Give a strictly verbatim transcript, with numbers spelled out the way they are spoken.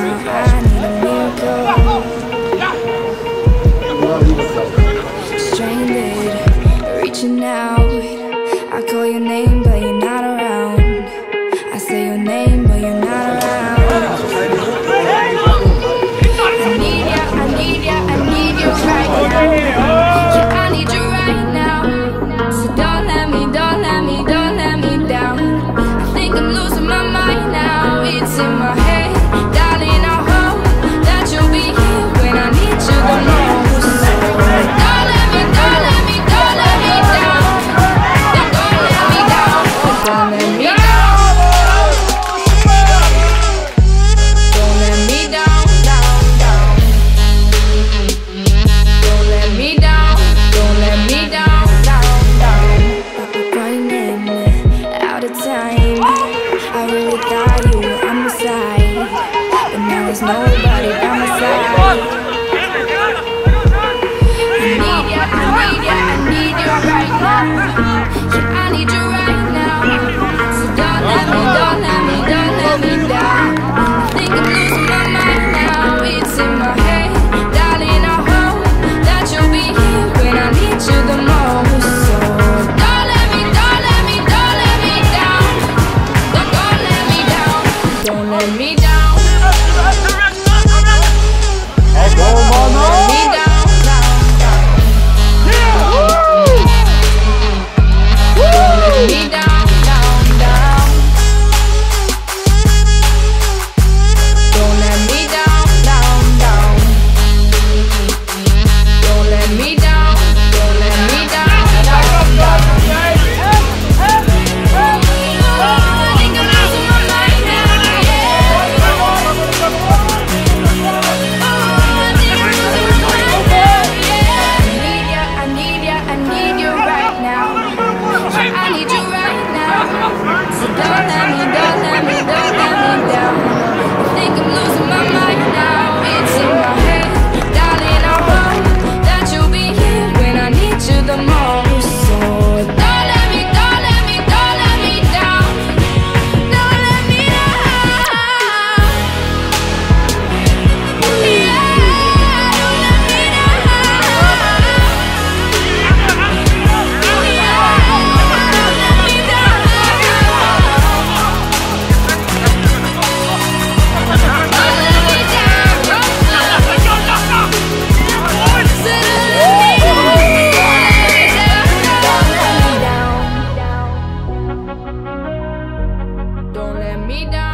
I need a miracle. Stranded, reaching out. I call your name, but you're not around. I say your name, but you're not around. I need ya, I need ya, I need you right now. Yeah, I need you right now. So don't let me, don't let me, don't let me down. I think I'm losing my mind now. It's in my head, darling, I hope that you'll be here when I need you the most. Don't let me, don't let me, don't let me down. Don't, don't let me down. Don't let me down. Don't let me down, down, down. Don't let me down. Don't let me down, down, down. Running out of time. I really thought you were on my side, but now there's nobody by my side. I need ya, I need ya, I need you right now. Yeah, I need you right now. So don't let me, don't let me, don't let me down. I think I'm losing my mind now. It's in my head, darling, I hope that you'll be here when I need you the most. So don't let me, don't let me, don't let me down. Don't, don't let me down. Don't let me down. Don't let me down, down, down. Don't let me down, down, down. Don't let me down, down, down. Don't let me down, don't let me down, down, down. I think I'm losing my mind now, yeah. I think I'm losing my mind now, yeah. I need ya, I need ya, I need you right now. I need you right now. So don't let me, don't let me, don't let me down. I think I'm losing my mind now. It's in my head, darling, I hope that you'll be here when I need you the most. So don't let me, don't let me, don't let me down. Don't let me down. Yeah, don't let me down. Don't let me down.